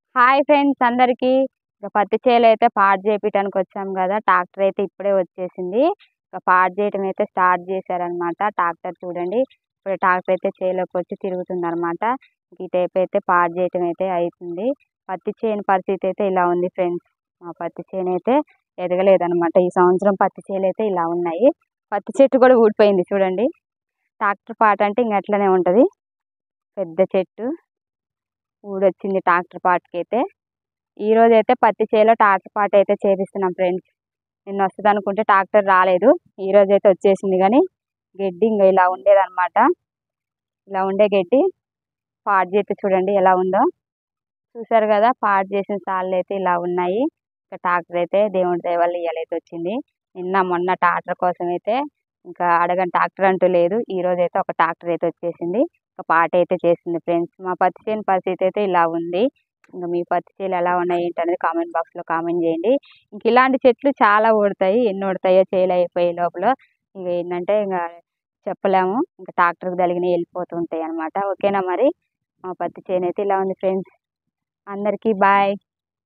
Hi friends అందరికీ. పత్తి చేలు అయితే పాడు చేపించడానికి వచ్చాం కదా. ట్రాక్టర్ అయితే ఇప్పుడే వచ్చేసింది. పాడు చేయటం అయితే స్టార్ట్ చేశారనమాట. ట్రాక్టర్ చూడండి, ఇప్పుడు ట్రాక్టర్ అయితే చేలోకి వచ్చి తిరుగుతుంది అనమాట. ఈ టైప్ అయితే పాడు చేయటం అయితే అవుతుంది. పత్తి చేను పరిస్థితి అయితే ఇలా ఉంది ఫ్రెండ్స్. మా పత్తి చేను అయితే ఎదగలేదనమాట. ఈ సంవత్సరం పత్తి చేలు అయితే ఇలా ఉన్నాయి. పత్తి చెట్టు కూడా ఊడిపోయింది చూడండి. ట్రాక్టర్ పాట అంటే ఇంక అట్లనే ఉంటుంది. పెద్ద చెట్టు ఊడొచ్చింది ట్రాక్టర్ పాటకి అయితే. ఈ రోజు అయితే పత్తి చేలో ట్రాక్టర్ పాట అయితే చేపిస్తున్నాం ఫ్రెండ్స్. నిన్న వస్తుంది అనుకుంటే ట్రాక్టర్ రాలేదు. ఈ రోజు అయితే వచ్చేసింది. కానీ గడ్డి ఇంకా ఇలా ఉండేదన్నమాట. ఇలా ఉండే గడ్డి పాడు చేతి చూడండి ఎలా ఉందో. చూసారు కదా, పాడు చేసిన సాళ్ళు అయితే ఇలా ఉన్నాయి. ఇంకా ట్రాక్టర్ అయితే దేవుడి దయ వల్ల ఇవాళైతే వచ్చింది. నిన్న మొన్న ట్రాక్టర్ కోసం అయితే ఇంకా అడగని ట్రాక్టర్ అంటూ లేదు. ఈ రోజు అయితే ఒక ట్రాక్టర్ అయితే వచ్చేసింది. ఒక పాట అయితే చేసింది ఫ్రెండ్స్. మా పత్తి చేను పరిస్థితి అయితే ఇలా ఉంది. ఇంకా మీ పత్తి చేలు ఎలా ఉన్నాయి ఏంటనేది కామెంట్ బాక్స్లో కామెంట్ చేయండి. ఇంక ఇలాంటి చెట్లు చాలా ఊడతాయి. ఎన్ని ఊడతాయో చేలు అయిపోయే లోపల. ఇంక ఏంటంటే ఇంకా చెప్పలేము. ఇంకా ట్రాక్టర్కి తగిలినవి వెళ్ళిపోతుంటాయి అనమాట. ఓకేనా మరి. మా పత్తి చేను అయితే ఇలా ఉంది ఫ్రెండ్స్. అందరికీ బాయ్.